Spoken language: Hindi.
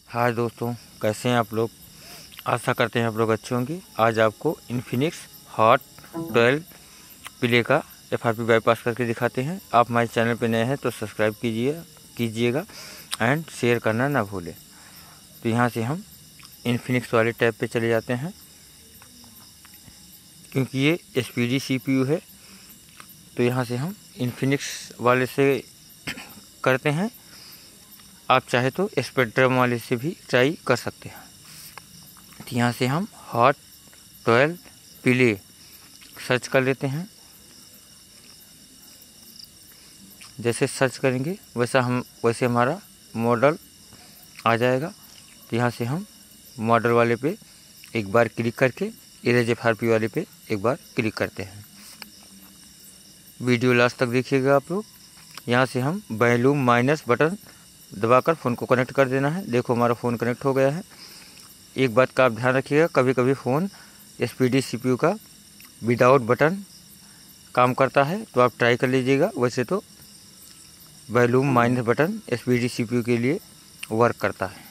हाय दोस्तों, कैसे हैं आप लोग। आशा करते हैं आप लोग अच्छे होंगे। आज आपको इन्फिनिक्स हॉट 12 प्ले का FRP बाईपास करके दिखाते हैं। आप हमारे चैनल पे नए हैं तो सब्सक्राइब कीजिएगा एंड शेयर करना ना भूलें। तो यहाँ से हम इन्फिनिक्स वाले टैब पे चले जाते हैं। क्योंकि ये SPD CPU है तो यहाँ से हम इन्फिनिक्स वाले से करते हैं। आप चाहे तो स्पेक्ट्रम वाले से भी ट्राई कर सकते हैं। तो यहाँ से हम हॉट 12 प्ले सर्च कर लेते हैं। जैसे सर्च करेंगे वैसे हमारा मॉडल आ जाएगा। तो यहाँ से हम मॉडल वाले पे एक बार क्लिक करके इरेज FRP वाले पे एक बार क्लिक करते हैं। वीडियो लास्ट तक देखिएगा आप लोग। यहाँ से हम वॉल्यूम माइनस बटन दबाकर फ़ोन को कनेक्ट कर देना है। देखो हमारा फ़ोन कनेक्ट हो गया है। एक बात का आप ध्यान रखिएगा, कभी कभी फ़ोन SPD CPU का विदाउट बटन काम करता है तो आप ट्राई कर लीजिएगा। वैसे तो volume minus button SPD CPU के लिए वर्क करता है।